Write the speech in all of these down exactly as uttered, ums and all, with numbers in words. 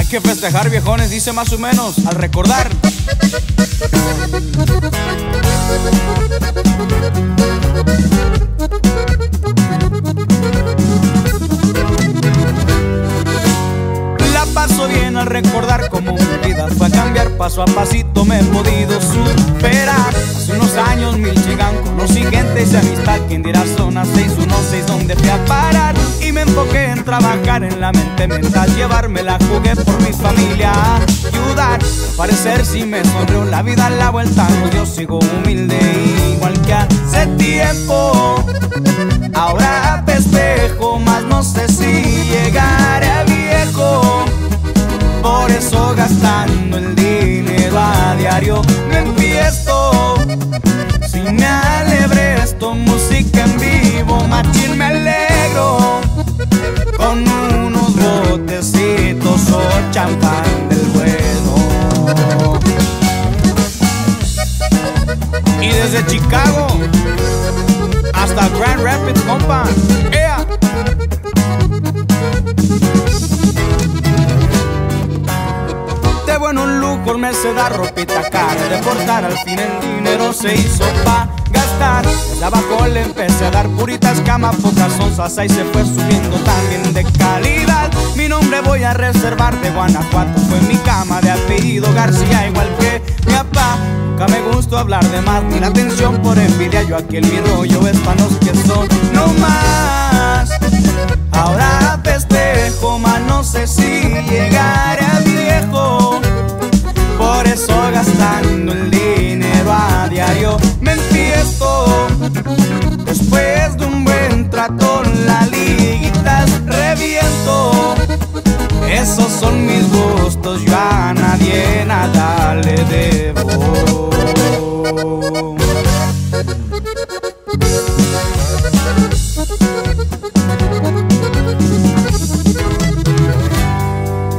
que festejar, viejones, dice más o menos al recordar. La paso bien al recordar cómo mi vida fue a cambiar. Paso a pasito me he podido superar. Hace unos años Michigan conocí gente y se amistad. Quien dirá zona seis uno seis donde fui a parar. Y me enfoqué en trabajar en la mente mental. Llevármela jugué por mi familia a ayudar. Al parecer si me sonrió la vida, la vuelta no, yo sigo humilde igual que hace tiempo. Ahora festejo, más no sé si llegaré a viejo. Por eso gastando el dinero a diario me empiezo. Si me alegré esto, música en vivo, machín me alegro. Con unos botecitos o champán del bueno. Y desde Chicago hasta Grand Rapids, compa. ¡Ea! De buenos lujos me se da ropita cara. De portar al fin el dinero se hizo pa' gastar. Desde abajo le empecé a dar puritas camas, pocas onzas, ahí se fue subiendo también de calidad. Mi nombre voy a reservar de Guanajuato, fue mi cama de apellido García, igual que mi papá. Nunca me gustó hablar de más, ni la atención por envidia. Yo aquí en mi rollo es pa' los que son no más. Ahora festejo, más no sé si llegaré a viejo. Por eso gastando el dinero a diario me empiezo. Después de un buen trato las liguitas reviento. Esos son mis gustos, yo a nadie nada le debo.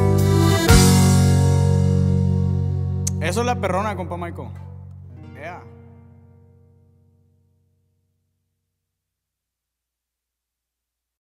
Eso es la perrona, compa Michael. Yeah.